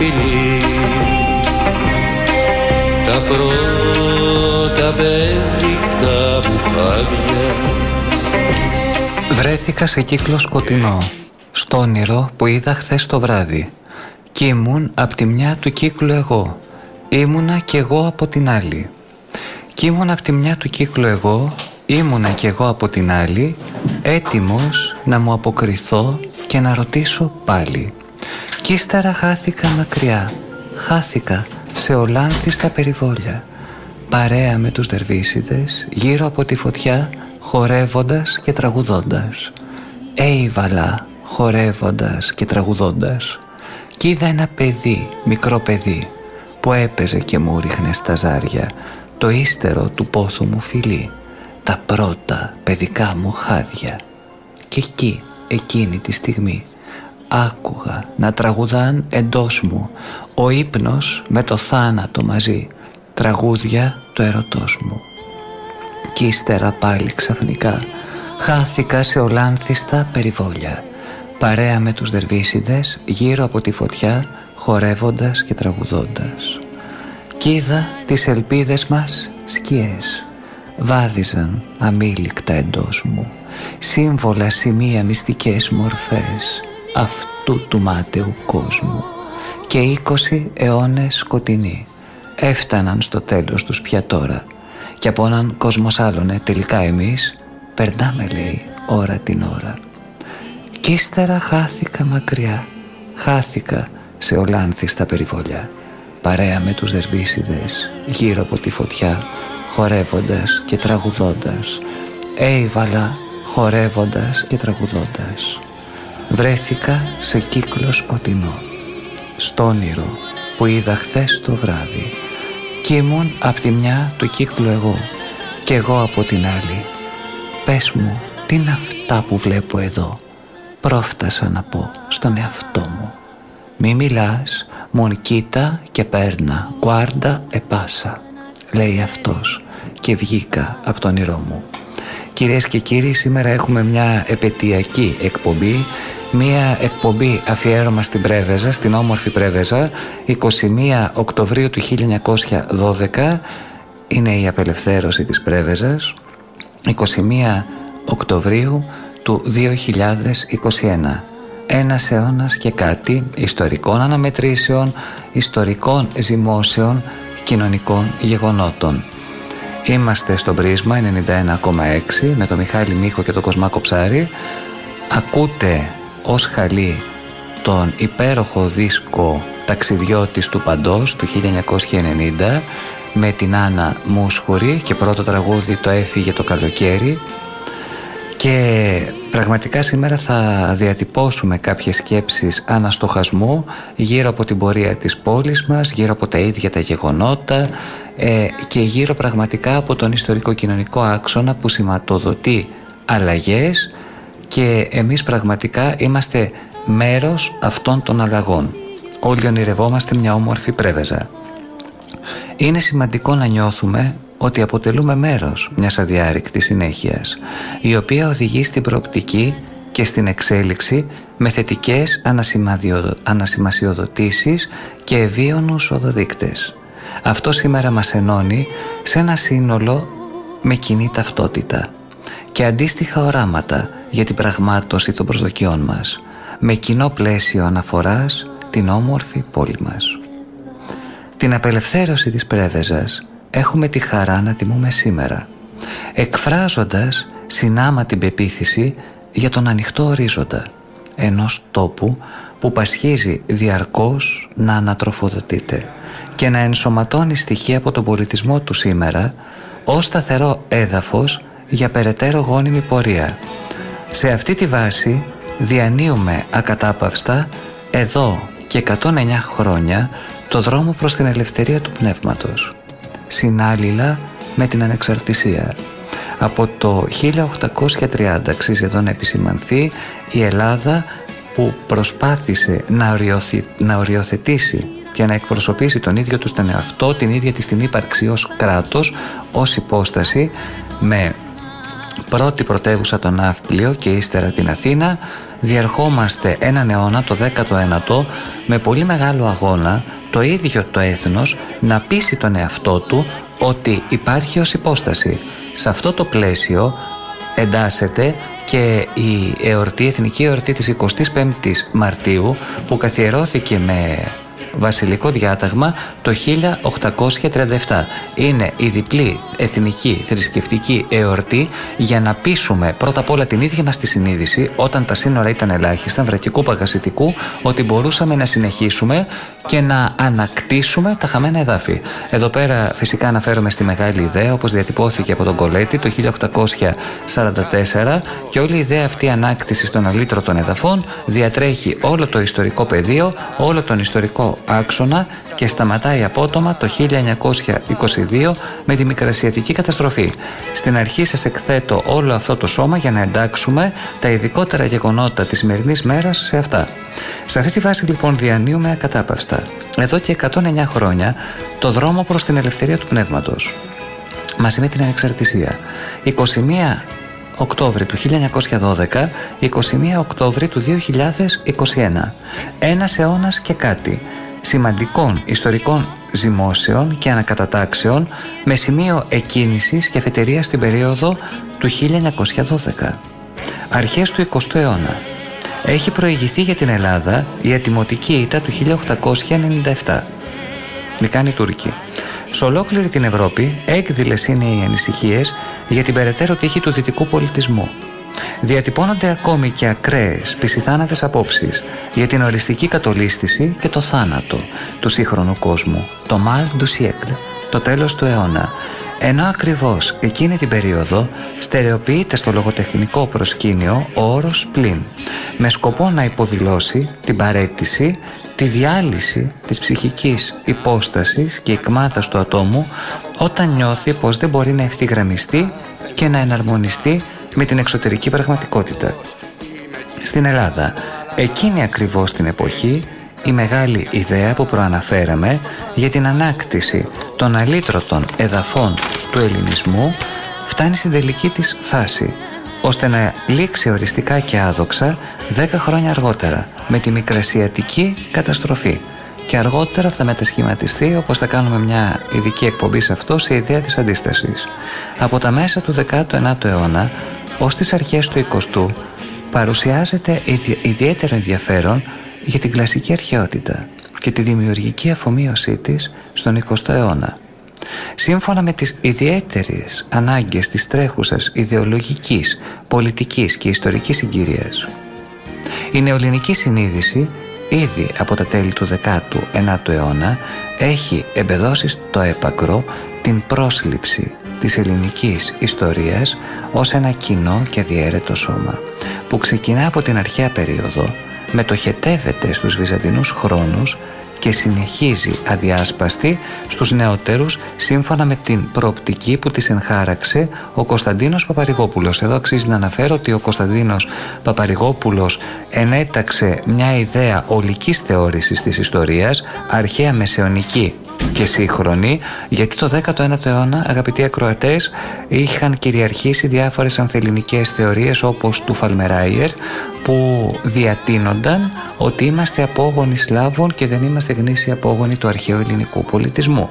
φιλί, τα πρώτα παιδικά μου χάδια. Βρέθηκα σε κύκλο σκοτεινό, στο όνειρο που είδα χθες το βράδυ, κι ήμουν απ' τη μια του κύκλου εγώ, ήμουνα κι εγώ από την άλλη. Κι ήμουν απ' τη μια του κύκλου εγώ, ήμουνα κι εγώ από την άλλη, έτοιμος να μου αποκριθώ και να ρωτήσω πάλι. Κι ύστερα χάθηκα μακριά, χάθηκα σε ολάνθιστα περιβόλια, παρέα με τους δερβίσιδες, γύρω από τη φωτιά, χορεύοντας και τραγουδώντας. Έιβαλα, χορεύοντας και τραγουδώντας. Κι είδα ένα παιδί, μικρό παιδί, που έπαιζε και μου ρίχνε στα ζάρια το ύστερο του πόθου μου φιλί, τα πρώτα παιδικά μου χάδια. Και εκεί, εκείνη τη στιγμή, άκουγα να τραγουδάν εντός μου ο ύπνος με το θάνατο μαζί, τραγούδια του ερωτός μου. Κι ύστερα πάλι ξαφνικά χάθηκα σε ολάνθιστα περιβόλια, παρέα με τους δερβίσιδες γύρω από τη φωτιά, χορεύοντας και τραγουδώντας. Κι είδα τις ελπίδες μας σκιές, βάδιζαν αμήλικτα εντός μου, σύμβολα, σημεία, μυστικές μορφές αυτού του μάταιου κόσμου. Και 20 αιώνες σκοτεινοί έφταναν στο τέλος τους πια τώρα, και από έναν κόσμος άλλον τελικά εμείς περνάμε, λέει, ώρα την ώρα. Κι ύστερα χάθηκα μακριά, χάθηκα σε ολάνθιστα περιβόλια, παρέα με τους δερβίσιδες γύρω από τη φωτιά, χορεύοντας και τραγουδώντας. Έιβαλα, χορεύοντας και τραγουδώντας. Βρέθηκα σε κύκλο σκοτεινό, στο όνειρο που είδα χθες το βράδυ, κι ήμουν απ' τη μια του κύκλου εγώ, κι εγώ από την άλλη. Πες μου, τι είναι αυτά που βλέπω εδώ? Πρόφτασα να πω στον εαυτό μου. Μη μιλάς, μον κοίτα και παίρνα, γκουάρντα επάσα, λέει αυτός, και βγήκα από το όνειρό μου. Κυρίες και κύριοι, σήμερα έχουμε μια επετειακή εκπομπή, μια εκπομπή αφιέρωμα στην Πρέβεζα, στην όμορφη Πρέβεζα. 21 Οκτωβρίου του 1912 είναι η απελευθέρωση της Πρέβεζας, 21 Οκτωβρίου του 2021. Ένας αιώνας και κάτι ιστορικών αναμετρήσεων, ιστορικών ζυμώσεων, κοινωνικών γεγονότων. Είμαστε στο Πρίσμα 91,6 με τον Μιχάλη Μίχο και τον Κοσμάκο Ψάρη. Ακούτε ως χαλί τον υπέροχο δίσκο «Ταξιδιώτης του Παντός» του 1990 με την Άννα Μούσχουρη, και πρώτο τραγούδι το «Έφυγε το καλοκαίρι». Και πραγματικά σήμερα θα διατυπώσουμε κάποιες σκέψεις αναστοχασμού γύρω από την πορεία της πόλης μας, γύρω από τα ίδια τα γεγονότα και γύρω πραγματικά από τον ιστορικό-κοινωνικό άξονα που σηματοδοτεί αλλαγές, και εμείς πραγματικά είμαστε μέρος αυτών των αλλαγών. Όλοι ονειρευόμαστε μια όμορφη Πρέβεζα. Είναι σημαντικό να νιώθουμε ότι αποτελούμε μέρος μιας αδιάρρηκτης συνέχειας, η οποία οδηγεί στην προοπτική και στην εξέλιξη με θετικές ανασημασιοδοτήσεις και ευίωνους οδοδείκτες. Αυτό σήμερα μας ενώνει σε ένα σύνολο με κοινή ταυτότητα και αντίστοιχα οράματα για την πραγμάτωση των προσδοκιών μας, με κοινό πλαίσιο αναφοράς την όμορφη πόλη μας. Την απελευθέρωση της Πρέβεζας έχουμε τη χαρά να τιμούμε σήμερα, εκφράζοντας συνάμα την πεποίθηση για τον ανοιχτό ορίζοντα ενός τόπου που πασχίζει διαρκώς να ανατροφοδοτείται και να ενσωματώνει στοιχεία από τον πολιτισμό του σήμερα ως σταθερό έδαφος για περαιτέρω γόνιμη πορεία. Σε αυτή τη βάση διανύουμε ακατάπαυστα εδώ και 109 χρόνια το δρόμο προς την ελευθερία του πνεύματος, συνάλληλα με την ανεξαρτησία. Από το 1830 αξίζει εδώ να επισημανθεί η Ελλάδα που προσπάθησε να οριοθετήσει και να εκπροσωπήσει τον ίδιο του τον εαυτό, την ίδια της την ύπαρξη ως κράτος, ως υπόσταση, με πρώτη πρωτεύουσα τον Ναύπλιο και ύστερα την Αθήνα, διερχόμαστε έναν αιώνα, το 19ο, με πολύ μεγάλο αγώνα το ίδιο το έθνος να πείσει τον εαυτό του ότι υπάρχει ως υπόσταση. Σε αυτό το πλαίσιο εντάσσεται και η εθνική εορτή της 25ης Μαρτίου, που καθιερώθηκε με βασιλικό διάταγμα το 1837. Είναι η διπλή εθνική θρησκευτική εορτή για να πείσουμε πρώτα απ' όλα την ίδια μας τη συνείδηση, όταν τα σύνορα ήταν ελάχιστα, βρακικού παγασιτικού, ότι μπορούσαμε να συνεχίσουμε και να ανακτήσουμε τα χαμένα εδάφη. Εδώ πέρα φυσικά αναφέρομαι στη μεγάλη ιδέα, όπως διατυπώθηκε από τον Κολέτη το 1844, και όλη η ιδέα αυτή ανάκτησης των αλήτρωτων εδαφών διατρέχει όλο το ιστορικό πεδίο, όλο τον ιστορικό άξονα και σταματάει απότομα το 1922 με τη Μικρασιατική καταστροφή. Στην αρχή σας εκθέτω όλο αυτό το σώμα για να εντάξουμε τα ειδικότερα γεγονότα της σημερινής μέρας σε αυτά. Σε αυτή τη βάση λοιπόν διανύουμε ακατάπαυστα εδώ και 109 χρόνια το δρόμο προς την ελευθερία του πνεύματος, μαζί με την ανεξαρτησία. 21 Οκτώβρη του 1912, 21 Οκτώβρη του 2021. Ένας αιώνας και κάτι σημαντικών ιστορικών ζυμώσεων και ανακατατάξεων, με σημείο εκκίνησης και αφετηρίας στην περίοδο του 1912. Αρχές του 20ου αιώνα. Έχει προηγηθεί για την Ελλάδα η ατιμωτική ήττα του 1897. Νικάνε οι Τούρκοι. Σε ολόκληρη την Ευρώπη έκδηλες είναι οι ανησυχίες για την περαιτέρω τύχη του δυτικού πολιτισμού. Διατυπώνονται ακόμη και ακραίες πισιθάνατες απόψεις για την οριστική κατολίσθηση και το θάνατο του σύγχρονου κόσμου, το mal du siècle, το τέλος του αιώνα, ενώ ακριβώς εκείνη την περίοδο στερεοποιείται στο λογοτεχνικό προσκήνιο ο όρος πλην, με σκοπό να υποδηλώσει την παραίτηση, τη διάλυση της ψυχικής υπόστασης και εκμάθας του ατόμου όταν νιώθει πως δεν μπορεί να ευθυγραμμιστεί και να εναρμονιστεί με την εξωτερική πραγματικότητα. Στην Ελλάδα, εκείνη ακριβώς την εποχή, η μεγάλη ιδέα που προαναφέραμε για την ανάκτηση των αλήτρωτων εδαφών του ελληνισμού φτάνει στην τελική της φάση, ώστε να λήξει οριστικά και άδοξα 10 χρόνια αργότερα με τη Μικρασιατική καταστροφή, και αργότερα θα μετασχηματιστεί, όπως θα κάνουμε μια ειδική εκπομπή σε αυτό, σε ιδέα της αντίστασης. Από τα μέσα του 19ου αιώνα ως τις αρχές του 20ου παρουσιάζεται ιδιαίτερο ενδιαφέρον για την κλασική αρχαιότητα και τη δημιουργική αφομοίωσή της στον 20ο αιώνα. Σύμφωνα με τις ιδιαίτερες ανάγκες της τρέχουσας ιδεολογικής, πολιτικής και ιστορικής συγκυρίας. Η νεοελληνική συνείδηση ήδη από τα τέλη του 19ου αιώνα έχει εμπεδώσει στο έπακρο την πρόσληψη της ελληνικής ιστορίας ως ένα κοινό και αδιαίρετο σώμα, που ξεκινά από την αρχαία περίοδο, μετοχετεύεται στους βυζαντινούς χρόνους και συνεχίζει αδιάσπαστη στους νεότερους, σύμφωνα με την προοπτική που της ενχάραξε ο Κωνσταντίνος Παπαρηγόπουλος. Εδώ αξίζει να αναφέρω ότι ο Κωνσταντίνος Παπαρηγόπουλος ενέταξε μια ιδέα ολικής θεώρησης της ιστορίας, αρχαία, μεσαιωνική και σύγχρονη, γιατί το 19ο αιώνα, αγαπητοί ακροατές, είχαν κυριαρχήσει διάφορες ανθελληνικές θεωρίες όπως του Φαλμεράιερ, που διατείνονταν ότι είμαστε απόγονοι Σλάβων και δεν είμαστε γνήσιοι απόγονοι του αρχαίου ελληνικού πολιτισμού.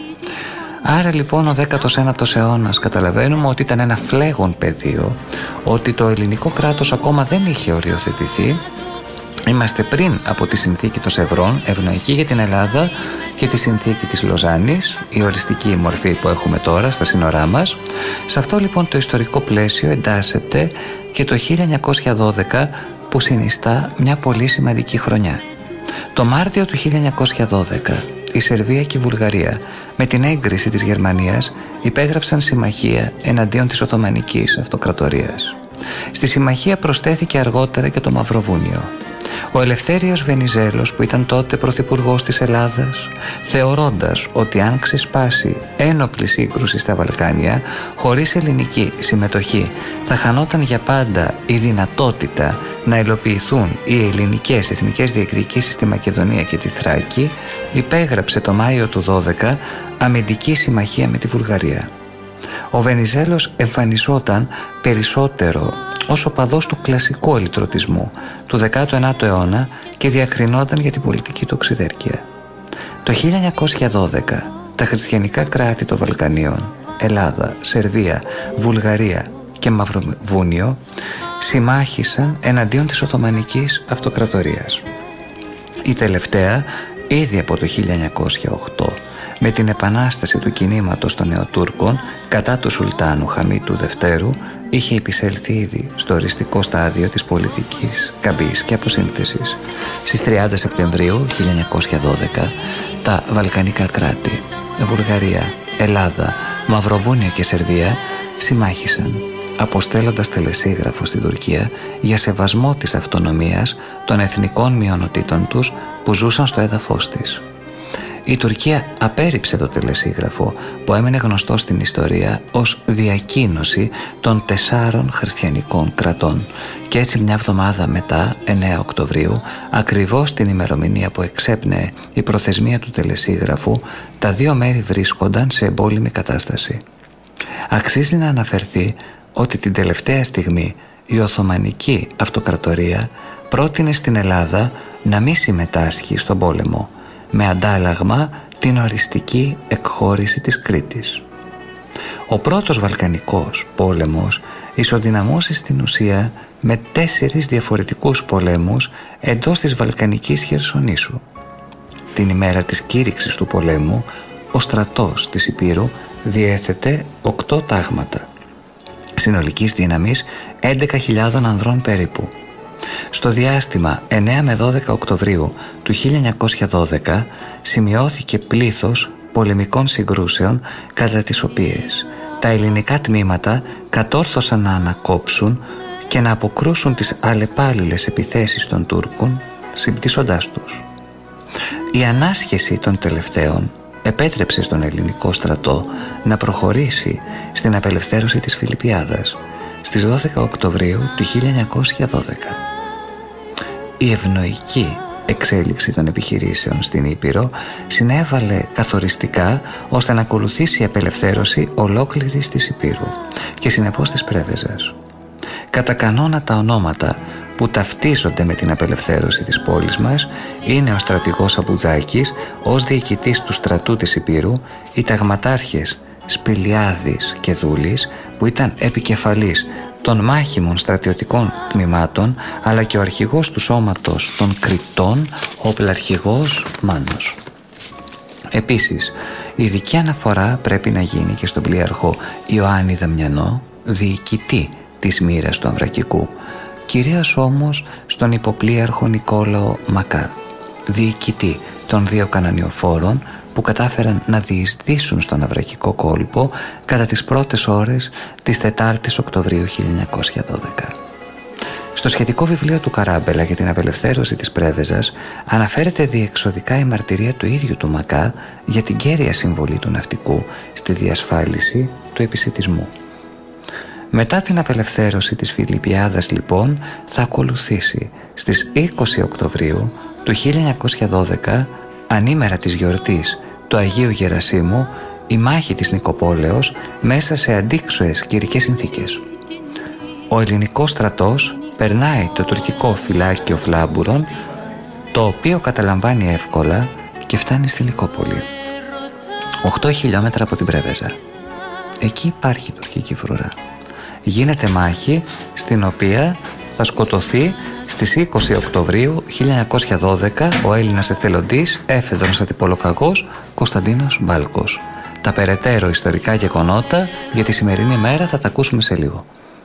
Άρα λοιπόν ο 19ος αιώνας καταλαβαίνουμε ότι ήταν ένα φλέγον πεδίο, ότι το ελληνικό κράτος ακόμα δεν είχε οριοθετηθεί. Είμαστε πριν από τη συνθήκη των Σευρών, ευνοϊκή για την Ελλάδα, και τη συνθήκη της Λοζάνης, η οριστική μορφή που έχουμε τώρα στα σύνορά μας. Σε αυτό λοιπόν το ιστορικό πλαίσιο εντάσσεται και το 1912, που συνιστά μια πολύ σημαντική χρονιά. Το Μάρτιο του 1912 η Σερβία και η Βουλγαρία, με την έγκριση της Γερμανίας, υπέγραψαν συμμαχία εναντίον της Οθωμανικής Αυτοκρατορίας. Στη συμμαχία προσθέθηκε αργότερα και το Μαυροβούνιο. Ο Ελευθέριος Βενιζέλος, που ήταν τότε πρωθυπουργός της Ελλάδας, θεωρώντας ότι αν ξεσπάσει ένοπλη σύγκρουση στα Βαλκάνια, χωρίς ελληνική συμμετοχή θα χανόταν για πάντα η δυνατότητα να υλοποιηθούν οι ελληνικές εθνικές διεκδικήσεις στη Μακεδονία και τη Θράκη, υπέγραψε το Μάιο του 12 αμυντική συμμαχία με τη Βουλγαρία. Ο Βενιζέλος εμφανιζόταν περισσότερο ως οπαδός του κλασικού ελιτρωτισμού του 19ου αιώνα και διακρινόταν για την πολιτική του οξυδέρκεια. Το 1912 τα χριστιανικά κράτη των Βαλκανίων, Ελλάδα, Σερβία, Βουλγαρία και Μαυροβούνιο, συμμάχησαν εναντίον της Οθωμανικής Αυτοκρατορίας. Η τελευταία, ήδη από το 1908, με την επανάσταση του κινήματος των Νεοτούρκων κατά του Σουλτάνου Χαμίτου Δευτέρου, είχε επισέλθει ήδη στο οριστικό στάδιο της πολιτικής καμπής και αποσύνθεσης. Στις 30 Σεπτεμβρίου 1912 τα Βαλκανικά κράτη, Βουλγαρία, Ελλάδα, Μαυροβούνιο και Σερβία συμμάχησαν, αποστέλλοντας τελεσίγραφο στην Τουρκία για σεβασμό της αυτονομίας των εθνικών μειονοτήτων τους που ζούσαν στο έδαφος της. Η Τουρκία απέρριψε το τελεσίγραφο που έμεινε γνωστό στην ιστορία ως διακοίνωση των 4 χριστιανικών κρατών και έτσι μια εβδομάδα μετά, 9 Οκτωβρίου, ακριβώς την ημερομηνία που εξέπνεε η προθεσμία του τελεσίγραφου, τα δύο μέρη βρίσκονταν σε εμπόλεμη κατάσταση. Αξίζει να αναφερθεί ότι την τελευταία στιγμή η Οθωμανική Αυτοκρατορία πρότεινε στην Ελλάδα να μην συμμετάσχει στον πόλεμο, με αντάλλαγμα την οριστική εκχώρηση της Κρήτης. Ο πρώτος Βαλκανικός πόλεμος ισοδυναμούσε στην ουσία με 4 διαφορετικούς πολέμους εντός της Βαλκανικής Χερσονήσου. Την ημέρα της κήρυξης του πολέμου, ο στρατός της Υπήρου διέθετε 8 τάγματα, συνολικής δύναμης 11.000 ανδρών περίπου. Στο διάστημα 9 με 12 Οκτωβρίου του 1912 σημειώθηκε πλήθος πολεμικών συγκρούσεων κατά τις οποίες τα ελληνικά τμήματα κατόρθωσαν να ανακόψουν και να αποκρούσουν τις αλλεπάλληλες επιθέσεις των Τούρκων συμπτύσσοντάς τους. Η ανάσχεση των τελευταίων επέτρεψε στον ελληνικό στρατό να προχωρήσει στην απελευθέρωση της Φιλιππιάδας στις 12 Οκτωβρίου του 1912. Η ευνοϊκή εξέλιξη των επιχειρήσεων στην Ήπειρο συνέβαλε καθοριστικά ώστε να ακολουθήσει η απελευθέρωση ολόκληρης της Υπήρου και συνεπώς της Πρέβεζας. Κατά κανόνα τα ονόματα που ταυτίζονται με την απελευθέρωση της πόλης μας είναι ο στρατηγός Αμπουδζάκης ως διοικητής του στρατού της Υπήρου, οι ταγματάρχες Σπηλιάδης και Δούλης που ήταν επικεφαλής των μάχημων στρατιωτικών τμήματων, αλλά και ο αρχηγός του σώματος των Κρητών, ο οπλαρχηγός Μάνος. Επίσης, ειδική αναφορά πρέπει να γίνει και στον πλοίαρχο Ιωάννη Δαμιανό, διοικητή της μοίρας του Αμβρακικού, κυρίως όμως στον υποπλοίαρχο Νικόλαο Μακά, διοικητή των 2 κανονιοφόρων που κατάφεραν να διεισδύσουν στον Αυρακικό κόλπο κατά τις πρώτες ώρες της 4ης Οκτωβρίου 1912. Στο σχετικό βιβλίο του Καράμπελα για την απελευθέρωση της Πρέβεζας αναφέρεται διεξοδικά η μαρτυρία του ίδιου του Μακά για την κέρια συμβολή του ναυτικού στη διασφάλιση του επισιτισμού. Μετά την απελευθέρωση της Φιλιππιάδας λοιπόν θα ακολουθήσει στις 20 Οκτωβρίου του 1912, ανήμερα της γιορτής του Αγίου Γερασίμου, η μάχη της Νικοπόλεως μέσα σε αντίξωες καιρικές συνθήκες. Ο ελληνικός στρατός περνάει το τουρκικό φυλάκιο Φλάμπουρον, το οποίο καταλαμβάνει εύκολα και φτάνει στη Νικόπολη, 8 χιλιόμετρα από την Πρέβεζα. Εκεί υπάρχει τουρκική φρουρά. Γίνεται μάχη στην οποία θα σκοτωθεί στις 20 Οκτωβρίου 1912 ο Έλληνας εθελοντής, έφεδρος ατυπολοκαγός Κωνσταντίνος Μπάλκος. Τα περαιτέρω ιστορικά γεγονότα για τη σημερινή μέρα θα τα ακούσουμε σε λίγο.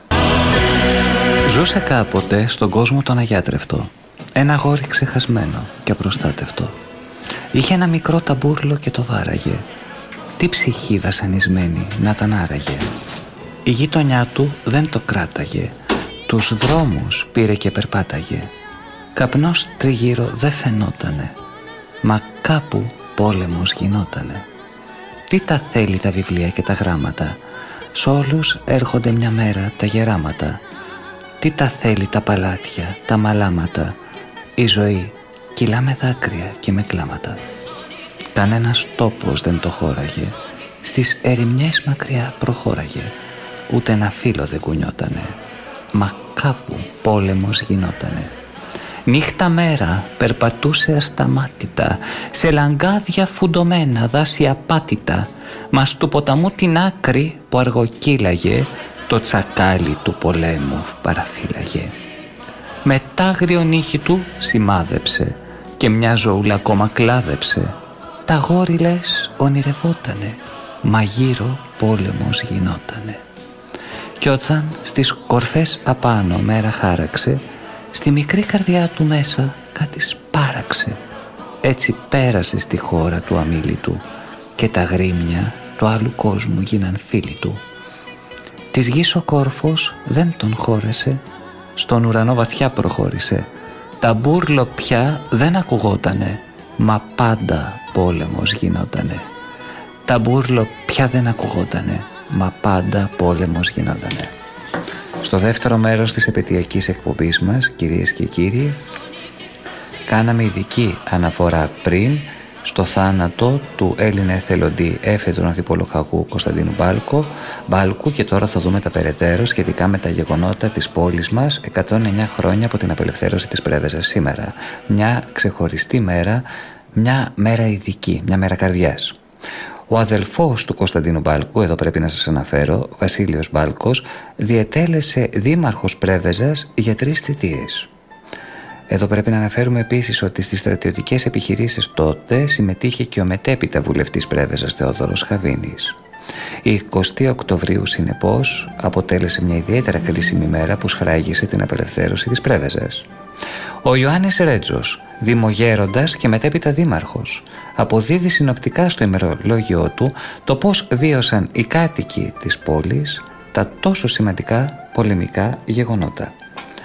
Ζούσε κάποτε στον κόσμο τον αγιάτρευτο ένα αγόρι ξεχασμένο και απροστάτευτο. Είχε ένα μικρό ταμπούρλο και το βάραγε. Τι ψυχή βασανισμένη να τον άραγε. Η γειτονιά του δεν το κράταγε. Τους δρόμους πήρε και περπάταγε. Καπνός τριγύρω δεν φαινότανε, μα κάπου πόλεμος γινότανε. Τι τα θέλει τα βιβλία και τα γράμματα, σ' όλους έρχονται μια μέρα τα γεράματα. Τι τα θέλει τα παλάτια, τα μαλάματα, η ζωή κυλά με δάκρυα και με κλάματα. Κανένας τόπος δεν το χώραγε, Στις ερημιές μακριά προχώραγε, ούτε ένα φύλλο δεν κουνιότανε, μα κάπου πόλεμος γινότανε. Νύχτα μέρα περπατούσε ασταμάτητα, σε λαγκάδια φουντωμένα δάση απάτητα, μα του ποταμού την άκρη που αργοκύλαγε, το τσακάλι του πολέμου παραφύλαγε. Με τ' άγριο νύχι του σημάδεψε και μια ζωούλα ακόμα κλάδεψε. Τα γόρι λες ονειρευότανε, μα γύρω πόλεμος γινότανε. Κι όταν στις κορφές απάνω μέρα χάραξε, στη μικρή καρδιά του μέσα κάτι σπάραξε. Έτσι πέρασε στη χώρα του αμίλητου και τα γρήμια του άλλου κόσμου γίναν φίλοι του. Της γης ο κόρφος δεν τον χώρεσε, στον ουρανό βαθιά προχώρησε. Τα μπούρλο πια δεν ακουγότανε, μα πάντα πόλεμος γινότανε. Τα μπούρλο πια δεν ακουγότανε, μα πάντα πόλεμος γινότανε. Στο δεύτερο μέρος της επαιτειακής εκπομπής μας, κυρίες και κύριοι, κάναμε ειδική αναφορά πριν στο θάνατο του Έλληνα εθελοντή έφεδρου ανθιπολοχαγού Κωνσταντίνου Μπάλκου και τώρα θα δούμε τα περαιτέρω σχετικά με τα γεγονότα της πόλης μας 109 χρόνια από την απελευθέρωση της Πρέβεζας σήμερα. Μια ξεχωριστή μέρα, μια μέρα ειδική, μια μέρα καρδιάς. Ο αδελφός του Κωνσταντίνου Μπάλκου, εδώ πρέπει να σας αναφέρω, Βασίλειος Μπάλκος, διετέλεσε δήμαρχος Πρέβεζας για 3 θητείες. Εδώ πρέπει να αναφέρουμε επίσης ότι στις στρατιωτικές επιχειρήσεις τότε συμμετείχε και ο μετέπειτα βουλευτής Πρέβεζας Θεόδωρος Χαβίνης. Η 20 Οκτωβρίου συνεπώς αποτέλεσε μια ιδιαίτερα κρίσιμη μέρα που σφράγισε την απελευθέρωση της Πρέβεζας. Ο Ιωάννης Ρέτζος, δημογέροντας και μετέπειτα δήμαρχος, αποδίδει συνοπτικά στο ημερολόγιό του το πώς βίωσαν οι κάτοικοι της πόλης τα τόσο σημαντικά πολεμικά γεγονότα.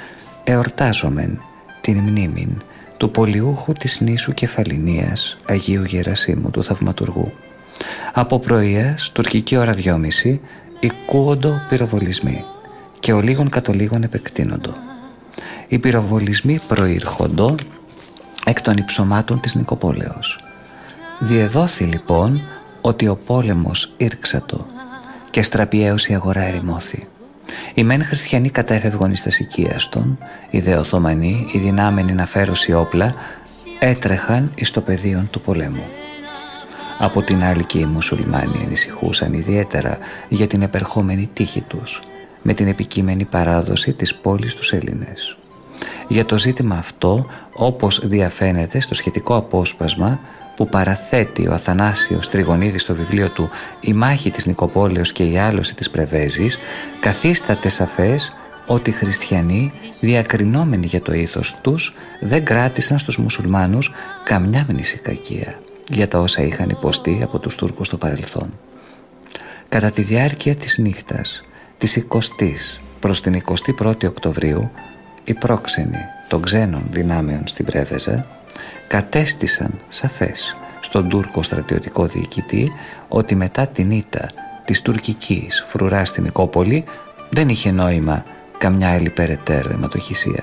Εορτάζομεν την μνήμην του πολιούχου της νήσου Κεφαληνίας Αγίου Γερασίμου του Θαυματουργού. Από πρωίας, τουρκική ώρα 2:30, οικούοντο πυροβολισμοί και ο λίγων κατ' ολίγων επεκτείνοντο. Οι πυροβολισμοί προήρχοντο εκ των υψωμάτων της Νικοπόλεως. Διεδόθη λοιπόν ότι ο πόλεμος ήρξατο και στραπιαίως η αγορά ερημώθη. Οι μεν χριστιανοί κατέφευγαν εις τας οικίαστον, οι δε Οθωμανοί, οι δυνάμενοι να φέρουσι όπλα, έτρεχαν εις το πεδίον του πολέμου. Από την άλλη και οι μουσουλμάνοι ανησυχούσαν ιδιαίτερα για την επερχόμενη τύχη τους, με την επικείμενη παράδοση της πόλης τους Έλληνες. Για το ζήτημα αυτό, όπως διαφαίνεται στο σχετικό απόσπασμα που παραθέτει ο Αθανάσιος Τριγωνίδης στο βιβλίο του «Η μάχη της Νικοπόλεως και η άλωση της Πρεβέζης», καθίσταται σαφές ότι οι χριστιανοί, διακρινόμενοι για το ήθος τους, δεν κράτησαν στους μουσουλμάνους καμιά μνησικακία για τα όσα είχαν υποστεί από τους Τούρκους στο παρελθόν. Κατά τη διάρκεια της νύχτας της 20ης προς την 21η Οκτωβρίου, οι πρόξενοι των ξένων δυνάμεων στην Πρέβεζα κατέστησαν σαφές στον Τούρκο στρατιωτικό διοικητή ότι μετά την ήττα της τουρκικής φρουρά στην Νικόπολη δεν είχε νόημα καμιά άλλη περαιτέρω αιματοχυσία.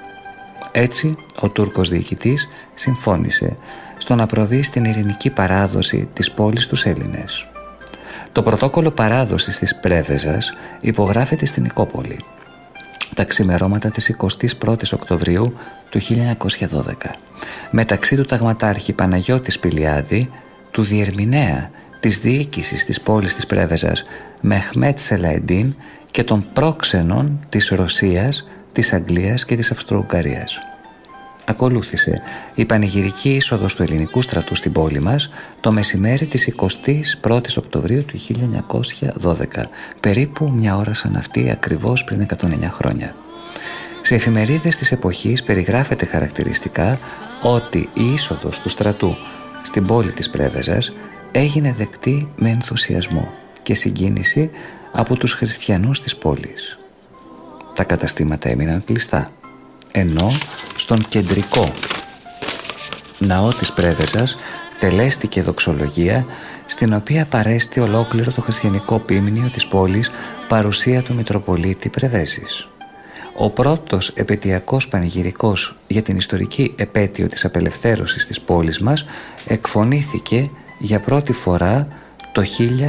Έτσι, ο Τούρκος διοικητής συμφώνησε στο να προβεί στην ειρηνική παράδοση της πόλης στους Έλληνες. Το πρωτόκολλο παράδοσης της Πρέβεζας υπογράφεται στην Νικόπολη τα ξημερώματα της 21ης Οκτωβρίου του 1912 μεταξύ του ταγματάρχη Παναγιώτη Σπηλιάδη, του διερμηνέα της διοίκησης της πόλης της Πρέβεζας Μεχμέτ Σελαϊντίν και των πρόξενων της Ρωσίας, της Αγγλίας και της Αυστρο-Ουγγαρίας. Ακολούθησε η πανηγυρική είσοδος του ελληνικού στρατού στην πόλη μας το μεσημέρι της 21ης Οκτωβρίου του 1912, περίπου μια ώρα σαν αυτή ακριβώς πριν 109 χρόνια. Σε εφημερίδες της εποχής περιγράφεται χαρακτηριστικά ότι η είσοδος του στρατού στην πόλη της Πρέβεζας έγινε δεκτή με ενθουσιασμό και συγκίνηση από τους χριστιανούς της πόλης. Τα καταστήματα έμειναν κλειστά, ενώ στον κεντρικό ναό της Πρέβεζας τελέστηκε δοξολογία, στην οποία παρέστη ολόκληρο το χριστιανικό ποίμνιο της πόλης παρουσία του Μητροπολίτη Πρεβέζης. Ο πρώτος επαιτειακός πανηγυρικός για την ιστορική επέτειο της απελευθέρωσης της πόλης μας εκφωνήθηκε για πρώτη φορά το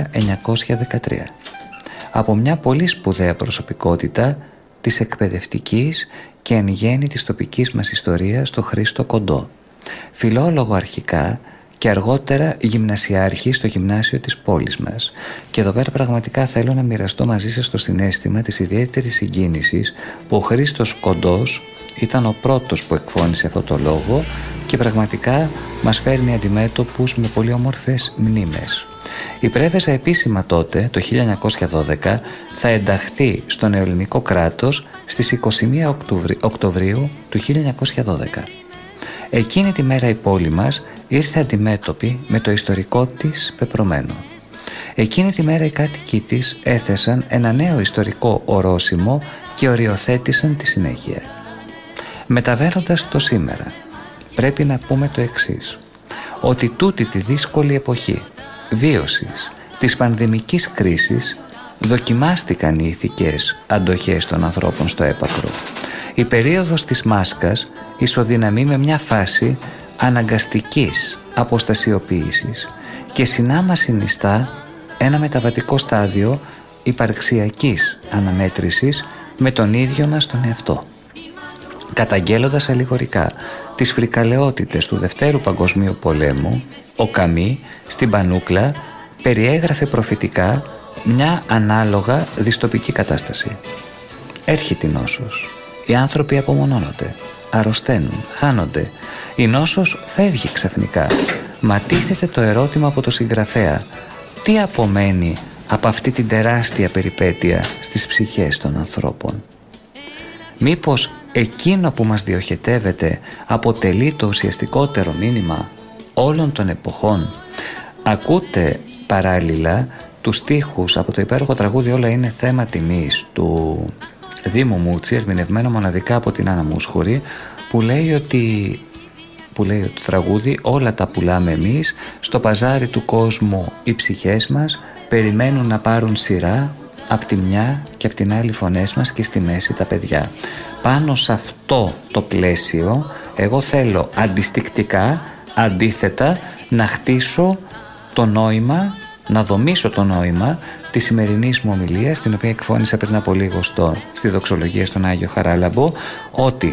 1913 από μια πολύ σπουδαία προσωπικότητα της εκπαιδευτικής και εν γέννη της τοπικής μας ιστορίας, τον Χρήστο Κοντό, φιλόλογο αρχικά και αργότερα γυμνασιάρχη στο γυμνάσιο της πόλης μας. Και εδώ πέρα πραγματικά θέλω να μοιραστώ μαζί σας το συναίσθημα της ιδιαίτερης συγκίνησης που ο Χρήστος Κοντός ήταν ο πρώτος που εκφώνησε αυτό το λόγο και πραγματικά μας φέρνει αντιμέτωπους με πολύ όμορφες μνήμες. Η Πρέβεζα επίσημα τότε, το 1912, θα ενταχθεί στο νεοελληνικό κράτος στις 21 Οκτωβρίου του 1912. Εκείνη τη μέρα η πόλη μας ήρθε αντιμέτωπη με το ιστορικό της πεπρωμένο. Εκείνη τη μέρα οι κάτοικοι της έθεσαν ένα νέο ιστορικό ορόσημο και οριοθέτησαν τη συνέχεια. Μεταβαίνοντας το σήμερα, πρέπει να πούμε το εξής, ότι τούτη τη δύσκολη εποχή βίωσης της πανδημικής κρίσης δοκιμάστηκαν οι ηθικές αντοχές των ανθρώπων στο έπακρο. Η περίοδος της μάσκας ισοδυναμεί με μια φάση αναγκαστικής αποστασιοποίησης και συνάμα συνιστά ένα μεταβατικό στάδιο υπαρξιακής αναμέτρησης με τον ίδιο μας τον εαυτό. Καταγγέλλοντας αλληγορικά τις φρικαλαιότητες του Δευτέρου Παγκοσμίου Πολέμου, ο Καμί στην Πανούκλα περιέγραφε προφητικά μια ανάλογα δυστοπική κατάσταση. Έρχεται η νόσος. Οι άνθρωποι απομονώνονται, αρρωσταίνουν, χάνονται. Η νόσος φεύγει ξαφνικά. Μα τίθεται το ερώτημα από το συγγραφέα. Τι απομένει από αυτή την τεράστια περιπέτεια στις ψυχές των ανθρώπων? Μήπως εκείνο που μας διοχετεύεται αποτελεί το ουσιαστικότερο μήνυμα όλων των εποχών? Ακούτε παράλληλα τους στίχους από το υπέροχο τραγούδι «Όλα είναι θέμα τιμής» του Δήμου Μούτσι, ερμηνευμένο μοναδικά από την Άννα Μούσχουρη, που λέει ότι το τραγούδι «Όλα τα πουλάμε εμείς, στο παζάρι του κόσμου οι ψυχές μας περιμένουν να πάρουν σειρά, απ' τη μια και απ' την άλλη φωνές μας και στη μέση τα παιδιά». Πάνω σε αυτό το πλαίσιο εγώ θέλω αντιστικτικά, αντίθετα, να χτίσω το νόημα, να δομήσω το νόημα της σημερινής μου ομιλίας, την οποία εκφώνησα πριν από λίγο στη δοξολογία στον Άγιο Χαράλαμπο, ότι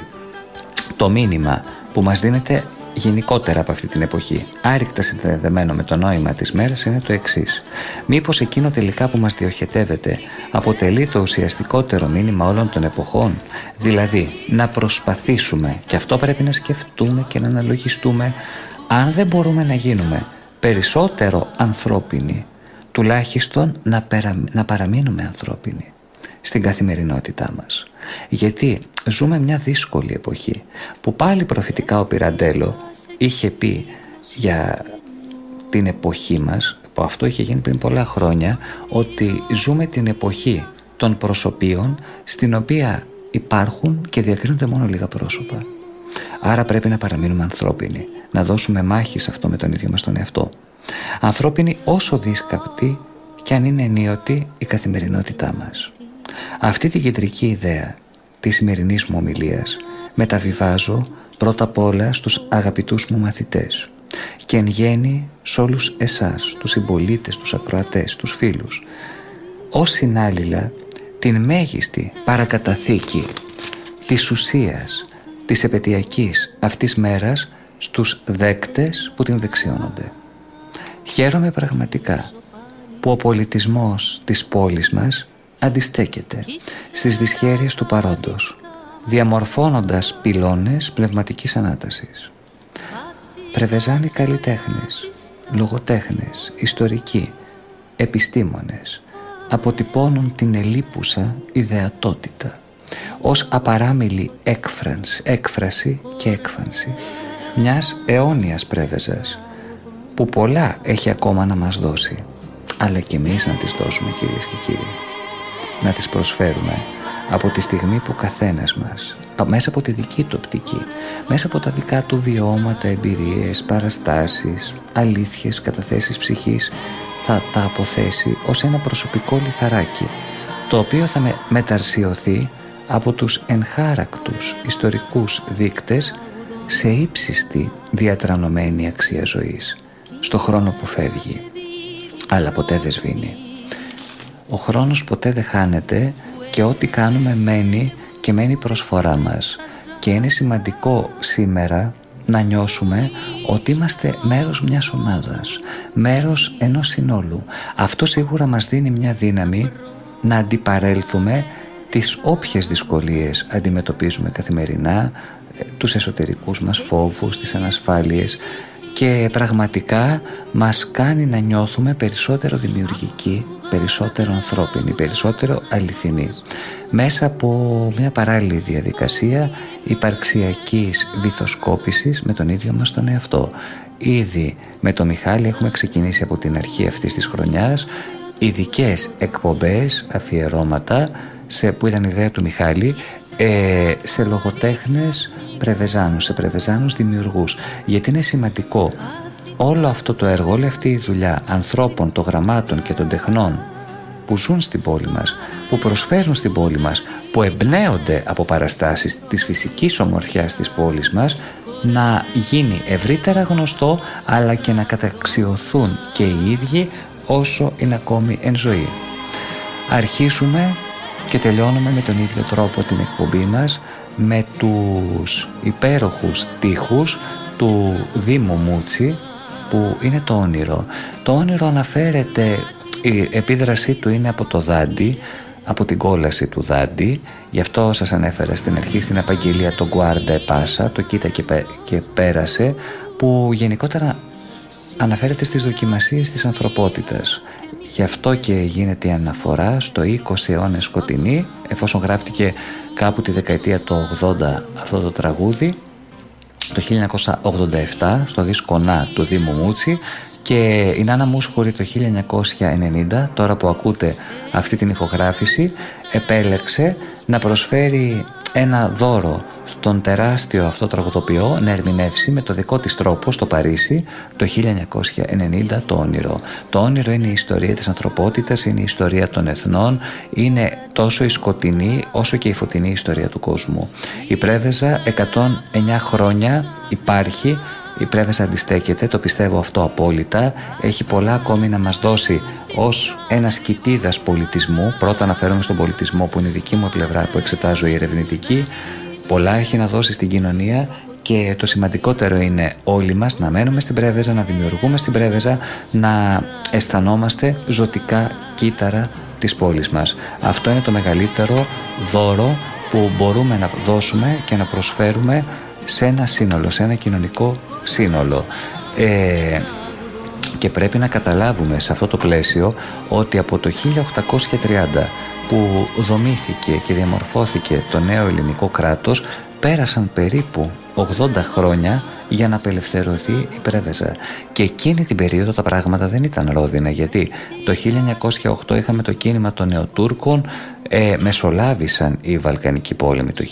το μήνυμα που μας δίνεται γενικότερα από αυτή την εποχή, άρρηκτα συνδεδεμένο με το νόημα της μέρας, είναι το εξής. Μήπως εκείνο τελικά που μας διοχετεύεται αποτελεί το ουσιαστικότερο μήνυμα όλων των εποχών? Δηλαδή να προσπαθήσουμε, και αυτό πρέπει να σκεφτούμε και να αναλογιστούμε, αν δεν μπορούμε να γίνουμε περισσότερο ανθρώπινοι, τουλάχιστον να παραμείνουμε ανθρώπινοι στην καθημερινότητά μας. Γιατί ζούμε μια δύσκολη εποχή που πάλι προφητικά ο Πυραντέλο είχε πει για την εποχή μας, που αυτό είχε γίνει πριν πολλά χρόνια, ότι ζούμε την εποχή των προσωπίων στην οποία υπάρχουν και διακρίνονται μόνο λίγα πρόσωπα. Άρα πρέπει να παραμείνουμε ανθρώπινοι, να δώσουμε μάχη σε αυτό με τον ίδιο μας τον εαυτό. Ανθρώπινοι όσο δύσκαπτη και αν είναι ενίοτη η καθημερινότητά μας. Αυτή την κεντρική ιδέα της σημερινής μου ομιλίας μεταβιβάζω πρώτα απ' όλα στους αγαπητούς μου μαθητές και εν γέννη σε όλους εσάς, τους συμπολίτες, τους ακροατές, τους φίλους, ως συνάλληλα την μέγιστη παρακαταθήκη της ουσίας της επαιτειακής αυτής μέρας στους δέκτες που την δεξιώνονται. Χαίρομαι πραγματικά που ο πολιτισμός της πόλης μας αντιστέκεται στις δυσχέρειες του παρόντος, διαμορφώνοντας πυλώνες πνευματικής ανάτασης. Πρεβεζάνοι καλλιτέχνες, λογοτέχνες, ιστορικοί, επιστήμονες αποτυπώνουν την ελείπουσα ιδεατότητα ως απαράμιλη έκφραση και έκφανση μιας αιώνιας πρέβεζας που πολλά έχει ακόμα να μας δώσει, αλλά και εμείς να τις δώσουμε, κυρίες και κύριοι, να τις προσφέρουμε από τη στιγμή που καθένας μας, μέσα από τη δική του οπτική, μέσα από τα δικά του βιώματα, εμπειρίες, παραστάσεις, αλήθειες, καταθέσεις ψυχής, θα τα αποθέσει ως ένα προσωπικό λιθαράκι, το οποίο θα μεταρσιωθεί από τους ενχάρακτους ιστορικούς δείκτες σε ύψιστη διατρανωμένη αξία ζωής, στο χρόνο που φεύγει. αλλά ποτέ δεν σβήνει. Ο χρόνος ποτέ δεν χάνεται και ό,τι κάνουμε μένει και μένει η προσφορά μας. Και είναι σημαντικό σήμερα να νιώσουμε ότι είμαστε μέρος μιας ομάδας, μέρος ενός συνόλου. Αυτό σίγουρα μας δίνει μια δύναμη να αντιπαρέλθουμε τις όποιες δυσκολίες αντιμετωπίζουμε καθημερινά, τους εσωτερικούς μας φόβους, τις ανασφάλειες, και πραγματικά μας κάνει να νιώθουμε περισσότερο δημιουργικοί, περισσότερο ανθρώπινοι, περισσότερο αληθινοί, μέσα από μια παράλληλη διαδικασία υπαρξιακής βυθοσκόπησης με τον ίδιο μας τον εαυτό. Ήδη με τον Μιχάλη έχουμε ξεκινήσει από την αρχή αυτής της χρονιάς ειδικές εκπομπές, αφιερώματα, που ήταν ιδέα του Μιχάλη, σε λογοτέχνες πρεβεζάνους, σε πρεβεζάνους δημιουργούς, γιατί είναι σημαντικό όλο αυτό το έργο, όλη αυτή η δουλειά ανθρώπων, των γραμμάτων και των τεχνών που ζουν στην πόλη μας, που προσφέρουν στην πόλη μας, που εμπνέονται από παραστάσεις της φυσικής ομορφιάς της πόλης μας, να γίνει ευρύτερα γνωστό, αλλά και να καταξιωθούν και οι ίδιοι όσο είναι ακόμη εν ζωή. Αρχίσουμε και τελειώνουμε με τον ίδιο τρόπο την εκπομπή μας, με τους υπέροχους στίχους του Δήμου Μούτσι, που είναι το όνειρο. Το όνειρο αναφέρεται, η επίδρασή του είναι από το δάντη, από την κόλαση του δάντη. Γι' αυτό σας ανέφερα στην αρχή στην απαγγελία το guarda e passa, το κοίτα και πέρασε, που γενικότερα αναφέρεται στις δοκιμασίες της ανθρωπότητας. Γι' αυτό και γίνεται η αναφορά στο 20 αιώνες σκοτεινή, εφόσον γράφτηκε κάπου τη δεκαετία του 80 αυτό το τραγούδι, το 1987 στο δίσκο «Να» του Δήμου Μούτσι, και η Νάνα Μούσχουρη το 1990, τώρα που ακούτε αυτή την ηχογράφηση, επέλεξε να προσφέρει ένα δώρο στον τεράστιο αυτό τραγουδοποιό, να ερμηνεύσει με το δικό της τρόπο στο Παρίσι το 1990 το όνειρο. Το όνειρο είναι η ιστορία της ανθρωπότητας, είναι η ιστορία των εθνών, είναι τόσο η σκοτεινή όσο και η φωτεινή ιστορία του κόσμου. Η Πρέβεζα 109 χρόνια υπάρχει. Η Πρέβεζα αντιστέκεται, το πιστεύω αυτό απόλυτα. Έχει πολλά ακόμη να μας δώσει ως ένας κοιτίδας πολιτισμού. Πρώτα αναφέρομαι στον πολιτισμό που είναι η δική μου πλευρά που εξετάζω, η ερευνητική. Πολλά έχει να δώσει στην κοινωνία και το σημαντικότερο είναι όλοι μας να μένουμε στην Πρέβεζα, να δημιουργούμε στην Πρέβεζα, να αισθανόμαστε ζωτικά κύτταρα της πόλης μας. Αυτό είναι το μεγαλύτερο δώρο που μπορούμε να δώσουμε και να προσφέρουμε σε ένα σύνολο, σε ένα κοινωνικό σύνολο. Και πρέπει να καταλάβουμε σε αυτό το πλαίσιο ότι από το 1830 που δομήθηκε και διαμορφώθηκε το νέο ελληνικό κράτος, πέρασαν περίπου 80 χρόνια για να απελευθερωθεί η Πρέβεζα. Και εκείνη την περίοδο τα πράγματα δεν ήταν ρόδινα, γιατί το 1908 είχαμε το κίνημα των Νεοτούρκων, μεσολάβησαν οι Βαλκανικοί πόλεμοι το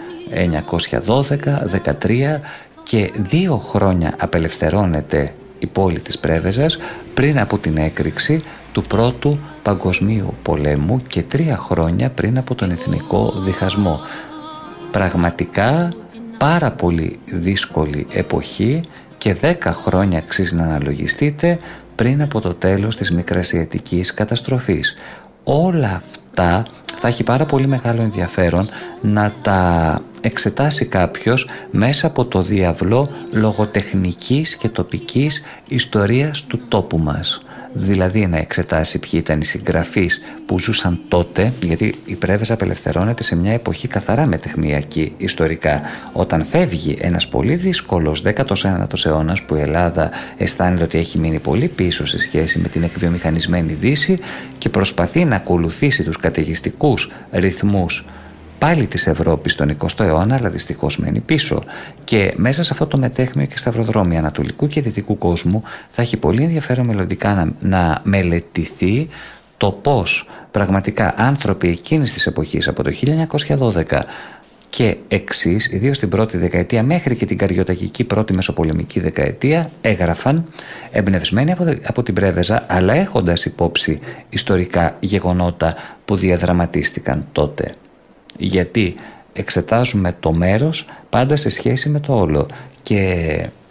1912-13 και 2 χρόνια απελευθερώνεται η πόλη της Πρέβεζας πριν από την έκρηξη του Πρώτου Παγκοσμίου Πολέμου και 3 χρόνια πριν από τον Εθνικό Διχασμό. Πραγματικά πάρα πολύ δύσκολη εποχή και 10 χρόνια αξίζει να αναλογιστείτε πριν από το τέλος της Μικρασιατικής καταστροφής. Όλα αυτά θα έχει πάρα πολύ μεγάλο ενδιαφέρον να τα εξετάσει κάποιος μέσα από το διαβλό λογοτεχνικής και τοπικής ιστορίας του τόπου μας. Δηλαδή να εξετάσει ποιοι ήταν οι συγγραφείς που ζούσαν τότε, γιατί η Πρέβεζα απελευθερώνεται σε μια εποχή καθαρά μετεχμιακή ιστορικά. Όταν φεύγει ένας πολύ δύσκολος 19ος αιώνας που η Ελλάδα αισθάνεται ότι έχει μείνει πολύ πίσω σε σχέση με την εκβιομηχανισμένη Δύση και προσπαθεί να ακολουθήσει τους καταιγιστικούς ρυθμούς πάλι της Ευρώπης στον 20ο αιώνα, αλλά δυστυχώς μένει πίσω. Και μέσα σε αυτό το μετέχμιο και σταυροδρόμιο ανατολικού και δυτικού κόσμου θα έχει πολύ ενδιαφέρον μελλοντικά να μελετηθεί το πώς πραγματικά άνθρωποι εκείνης της εποχής από το 1912 και εξής, ιδίως την πρώτη δεκαετία μέχρι και την καριωταγική πρώτη μεσοπολεμική δεκαετία, έγραφαν εμπνευσμένοι από την Πρέβεζα, αλλά έχοντας υπόψη ιστορικά γεγονότα που διαδραματίστηκαν τότε. Γιατί εξετάζουμε το μέρος πάντα σε σχέση με το όλο, και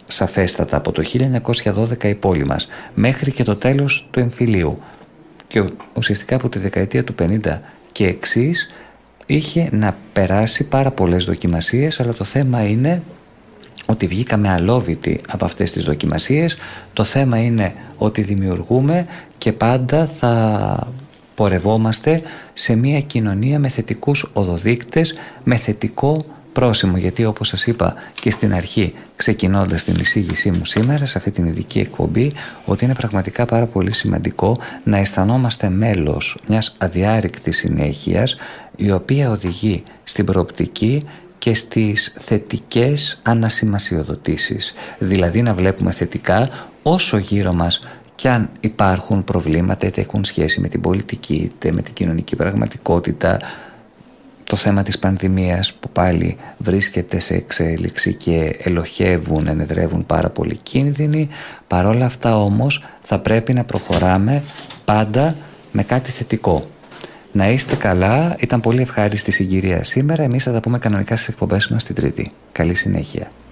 σαφέστατα από το 1912 η πόλη μας μέχρι και το τέλος του εμφυλίου και ουσιαστικά από τη δεκαετία του 50 και εξής είχε να περάσει πάρα πολλές δοκιμασίες, αλλά το θέμα είναι ότι βγήκαμε αλόβητοι από αυτές τις δοκιμασίες. Το θέμα είναι ότι δημιουργούμε και πάντα θα πορευόμαστε σε μια κοινωνία με θετικούς οδοδείκτες, με θετικό πρόσημο, γιατί όπως σας είπα και στην αρχή, ξεκινώντας την εισήγησή μου σήμερα σε αυτή την ειδική εκπομπή, ότι είναι πραγματικά πάρα πολύ σημαντικό να αισθανόμαστε μέλος μιας αδιάρρηκτης συνέχειας, η οποία οδηγεί στην προοπτική και στις θετικές ανασημασιοδοτήσεις, δηλαδή να βλέπουμε θετικά όσο γύρω μας κι αν υπάρχουν προβλήματα, είτε έχουν σχέση με την πολιτική είτε με την κοινωνική πραγματικότητα, το θέμα της πανδημίας που πάλι βρίσκεται σε εξέλιξη και ελοχεύουν, ενεδρεύουν πάρα πολλοί κίνδυνοι. Παρόλα αυτά όμως θα πρέπει να προχωράμε πάντα με κάτι θετικό. Να είστε καλά, ήταν πολύ ευχάριστη η συγκυρία σήμερα. Εμείς θα τα πούμε κανονικά στις εκπομπές μας την Τρίτη. Καλή συνέχεια.